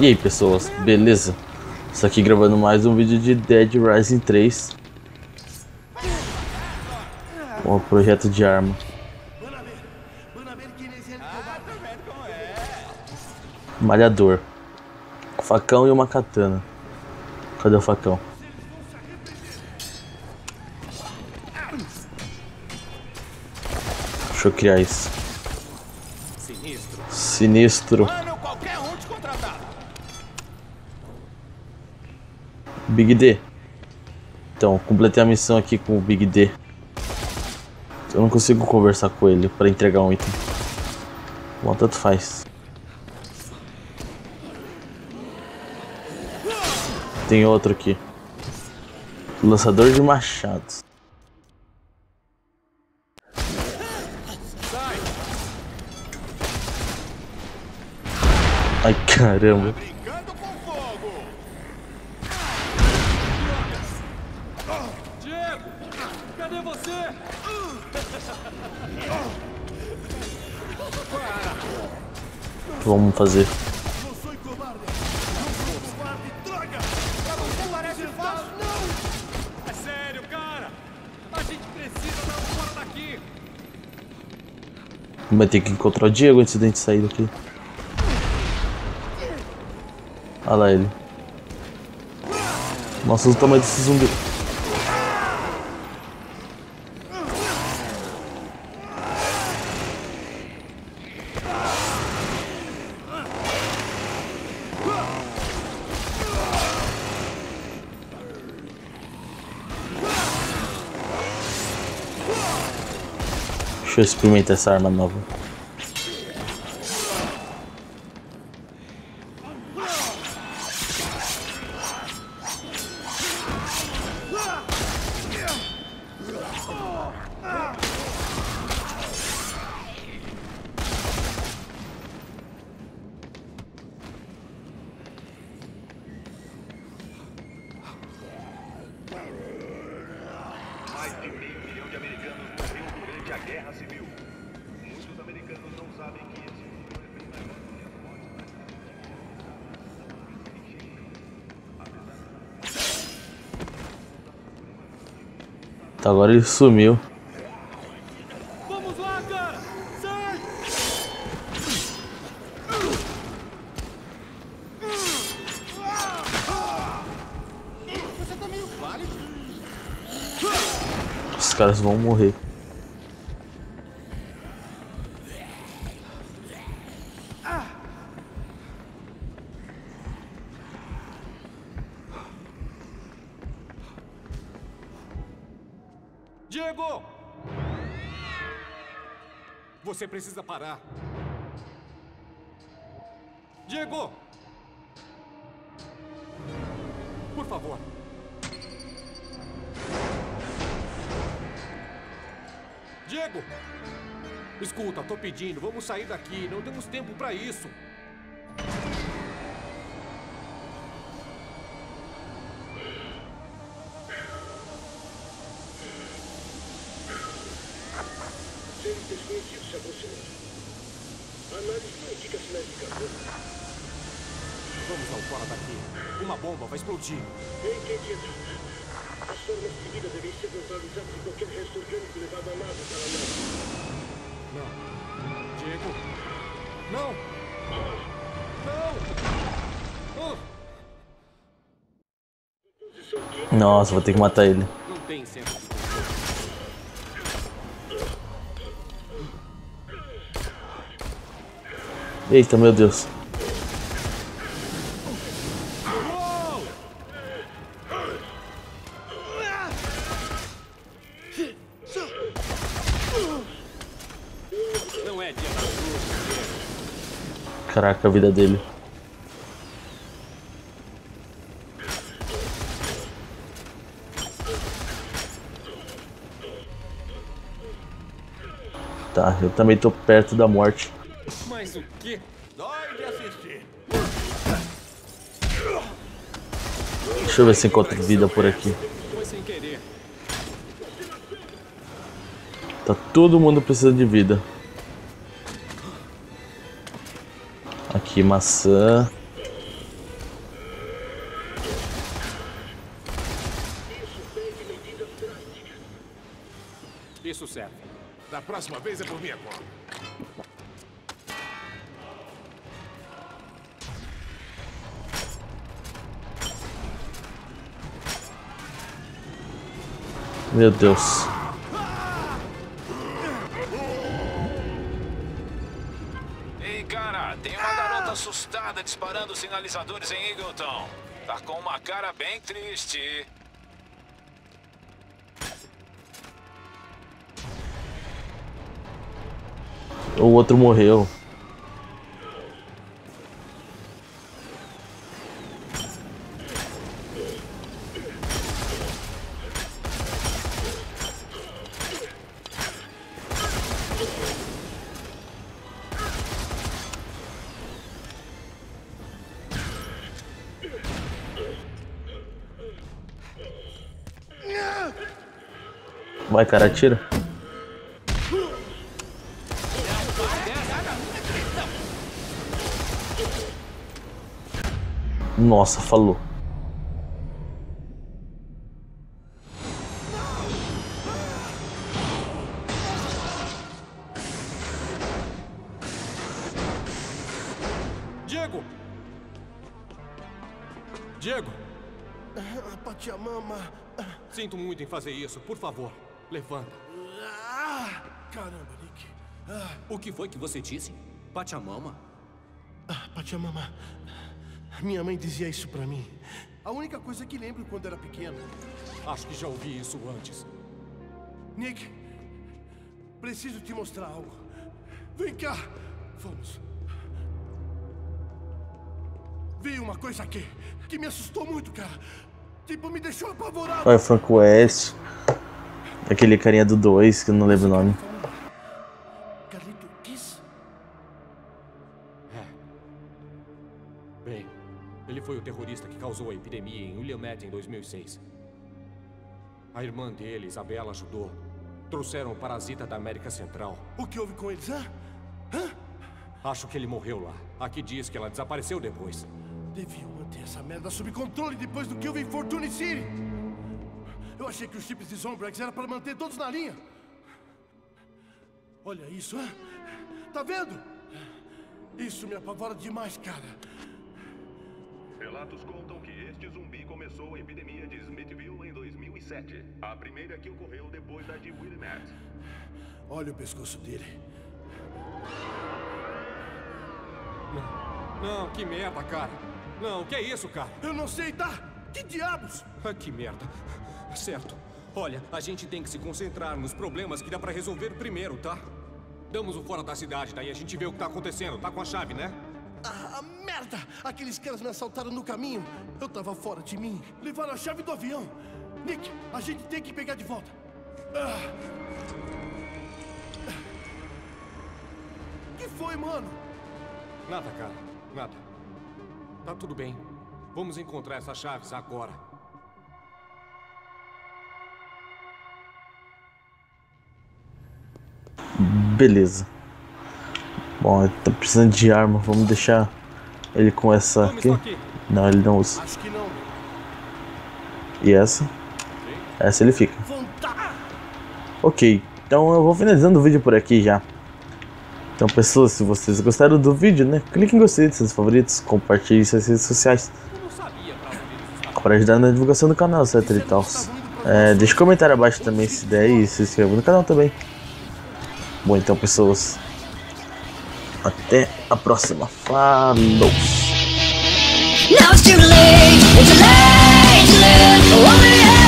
E aí pessoas, beleza? Estou aqui gravando mais um vídeo de Dead Rising 3. Com o projeto de arma. Malhador. Facão e uma katana. Cadê o facão? Deixa eu criar isso. Sinistro. Big D. Então, completei a missão aqui com o Big D. Eu não consigo conversar com ele para entregar um item. Bom, tanto faz. Tem outro aqui. Lançador de machados. Ai, caramba. Diego, cadê você? Vamos fazer. Não sou covarde. Não sou covarde, droga! Não parece fácil, não! É sério, cara! A gente precisa dar um fora daqui! Vai ter que encontrar o Diego antes da gente sair daqui. Olha lá ele. Nossa, o tamanho desse zumbi. Deixa eu experimentar essa arma nova. Mais de 500 milhões de americanos morreram durante a Guerra Civil. Muitos americanos não sabem que esse número é bem maior do que as mortes. Tá, agora ele sumiu. Vamos lá, cara! Sai! Você tá meio válido? Os caras vão morrer. Diego! Você precisa parar. Diego! Por favor. Diego! Escuta, tô pedindo, vamos sair daqui. Não temos tempo pra isso. Seres desconhecidos se aproximando. A análise não indica sinais de carbono. Vamos ao fora daqui. Uma bomba vai explodir. Entendido. As formas seguidas devem ser neutralizadas e qualquer resto orgânico levado à nave para a nave. Não. Diego! Não! Não! Oh, Nossa, vou ter que matar ele. não tem centro de controle. Eita, meu Deus. Não é dia da luz. Caraca, a vida dele. Tá, eu também tô perto da morte. Mas o quê? Dói de assistir. Deixa eu ver se encontro vida por aqui. Foi sem querer. Tá todo mundo precisando de vida. Aqui, maçã. Isso serve. Da próxima vez é por minha conta. Meu Deus. Ei, cara, tem uma garota assustada disparando sinalizadores em Eagleton. Tá com uma cara bem triste. O outro morreu. Vai, cara, atira. Nossa, falou. Diego! Diego! Pachamama. Sinto muito em fazer isso. Por favor, levanta. Caramba, Nick. O que foi que você disse? Pachamama? Pachamama. Minha mãe dizia isso pra mim. A única coisa que lembro quando era pequeno. Acho que já ouvi isso antes. Nick, preciso te mostrar algo. Vem cá. Vamos. Vi uma coisa aqui que me assustou muito, cara. Tipo, me deixou apavorado. Olha, Frank West. Aquele carinha do 2, que eu não lembro o nome. Carlito Kiss? Bem, ele foi o terrorista que causou a epidemia em Willamette em 2006. A irmã dele, Isabela, ajudou. Trouxeram o parasita da América Central. O que houve com eles, hã? Acho que ele morreu lá. Aqui diz que ela desapareceu depois. Deviam manter essa merda sob controle depois do que eu vi em Fortune City. Eu achei que os chips de Zombrex era para manter todos na linha. Olha isso, hã? Tá vendo? Isso me apavora demais, cara. Relatos contam que este zumbi começou a epidemia de Smithville em 2007. A primeira que ocorreu depois da de Willamette. Olha o pescoço dele. Não, que merda, cara. Não, que é isso, cara? Eu não sei, tá? Que diabos? Que merda. Certo. Olha, a gente tem que se concentrar nos problemas que dá pra resolver primeiro, tá? Damos o fora da cidade, daí a gente vê o que tá acontecendo. Tá com a chave, né? Merda! Aqueles caras me assaltaram no caminho. Eu tava fora de mim. Levaram a chave do avião. Nick, a gente tem que pegar de volta. Que foi, mano? Nada, cara. Nada. Tá tudo bem. Vamos encontrar essas chaves agora. Beleza. Bom, ele tá precisando de arma. Vamos deixar ele com essa aqui. Não, ele não usa. Acho que não. E essa? Essa ele fica. Ok, então eu vou finalizando o vídeo por aqui já. Então, pessoas, se vocês gostaram do vídeo, né, clique em gostei de seus favoritos, compartilhe em suas redes sociais para ajudar na divulgação do canal, etc e tal. Deixe um comentário abaixo também se der e se inscreva no canal também. Bom, então, pessoas, até a próxima. Falou! Now it's too late to live.